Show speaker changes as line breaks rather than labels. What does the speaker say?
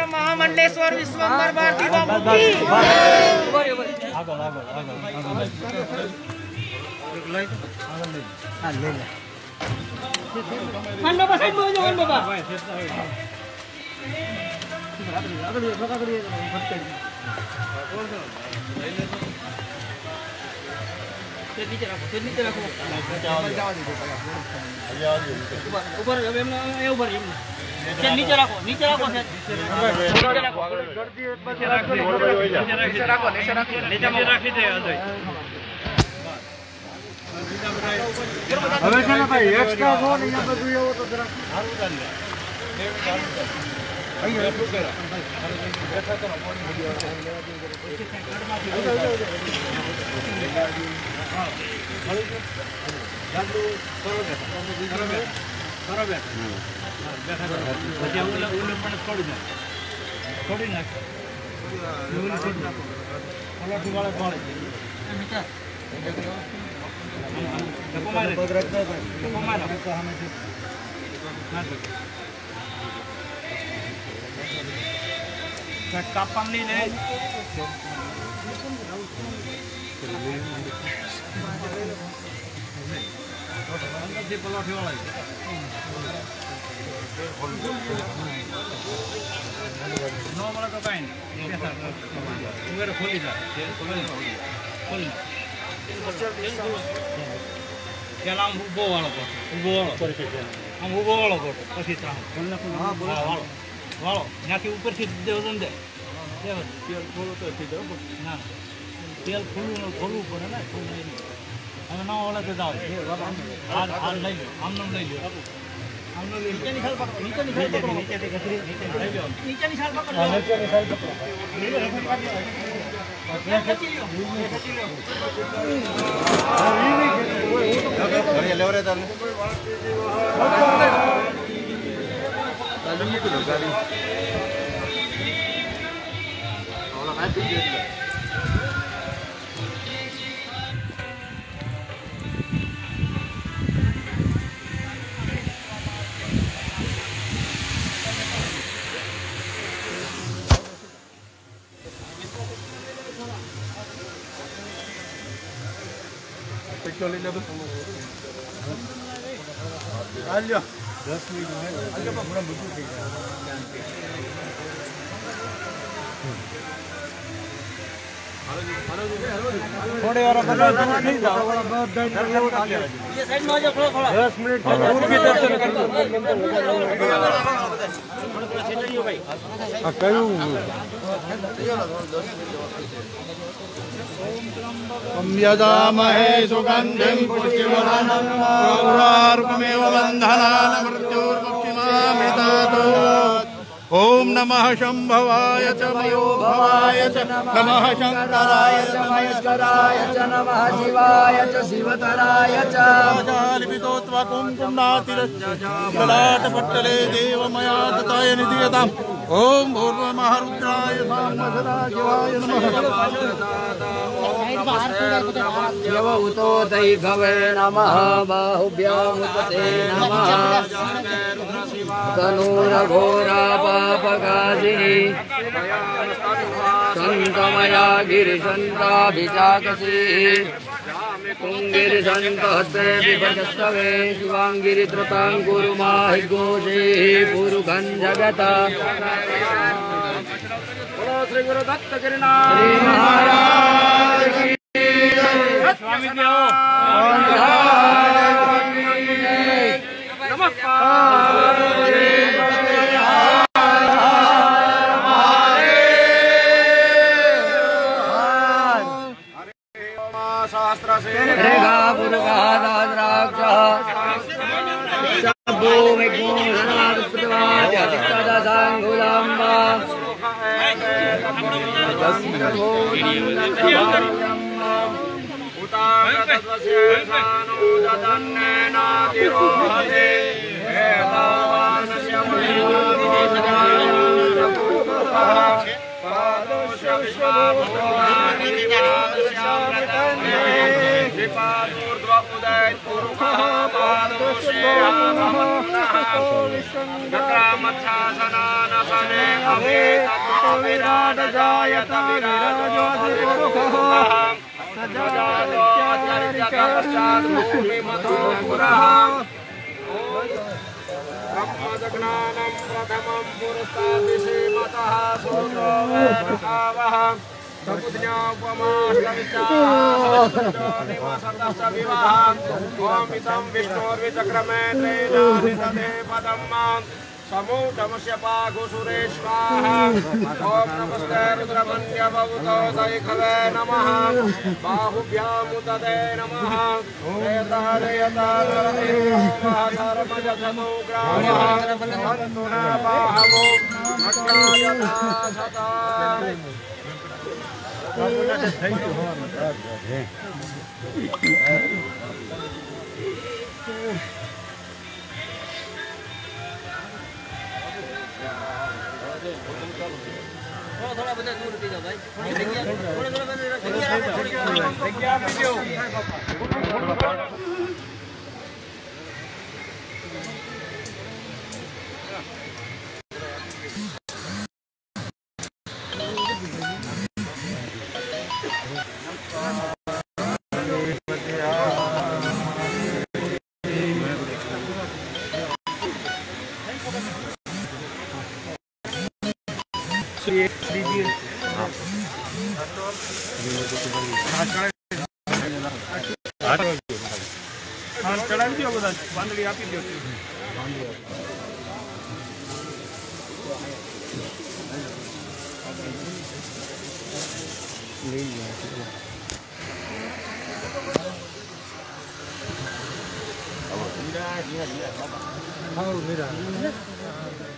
महामंडलेश्वर विश्वंभर भारती बाबू की नीचे रखो नीचे रखो
હવે છે ને ભાઈ એક્સ્ટ્રા જો ને અહીંયા બધું એવું તો જરા સારું ચાલે અહીંયા એટલું કરા બેઠા કરો મોડી વિડિયો હા મળી ગયો જાડુ કરો બેઠા કરો બેઠા બેઠા કરો પછી ઓલા પણ છોડી નાખ પલાઠી વાળા પાડે મીઠા kapan nih nih Jalan ubo walau kok, हम उबो वाला कोट पसी ता हां बोलो वालो नाकी ऊपर से देवन दे तेल खोलो तो थी दो ना तेल खोलू पड़े ना खोल नहीं हम ना वाला के जाओ आज ले लो हम नाम ले लो हम लोग नीचे निकाल पकड़ो नीचे निकाल पकड़ो नीचे निकाल पकड़ो नीचे निकाल पकड़ो लेवरे ताल तालुम itu loh kali kalau hati dia Kecuali itu. Alya. 10 minute है. alya Pak bulan buku ke. थोड़े और बना नहीं जाओ ये साइड में आ जाओ थोड़ा 10 मिनट दूर की दर्शन कर लो भाई हां करूं हम यजामहे सुगंधिं पुष्टिवर्धनम् गौरार्कमेव बन्धनान् मृत्योर्मुक्तिमामृतात् ओम नमः शंभवाय च मयोभवाय च नमः शंकराय च महेश्वराय च नमः शिवाय च शिवतराय च जालिपितोत्वा कुंकुमनातिरलाटपट्टले देवमया तताय निधीयताम् ओम भूर्वमहारुद्राय सदाशिवाय नमः यवउतो दैघवे नमः बाहुभ्यामुपते नमः तनूरघोरा पापकाशिनी संतमया गिरिशन्ताभिचाकसी कुंगिरिशन्तहस्ते विभजस्तवे शिवाङ्गिरित्रतां कुरु माहिघोषे पुरुखं जगता श्री गुरु दत्त गिरिनाथ महाराज की स्वामी की
तत्रामच्छासनानसने अभे ततो विराट जायत विराजोऽधिपुरुषः सजातो भूमिमतो पुरः ब्रह्मज्ञानं प्रथमं पुरुषादिशीमतः सूत्रो वेदसावः सपुज्ञोपमाष्टविचारनिवसतश्च विवाहम् ओमितं विष्णोर्विचक्रमे त्रेणानिदधे पदं मां समूढमस्य पाघुसुरेश्वाहा ॐ नमस्ते रुद्रमन्यभवतो दैखवे नमः बाहुभ्यामुदते नमः वेदालयतानरदेवः धर्मजसतो ग्रामः सन्तुना बाहवो नक्यायता सता
थोड़ा बता दूर उठी जाओ भाई थोड़ा
चढ़ावी दो बता बांधड़ी आप ही दो ले लिया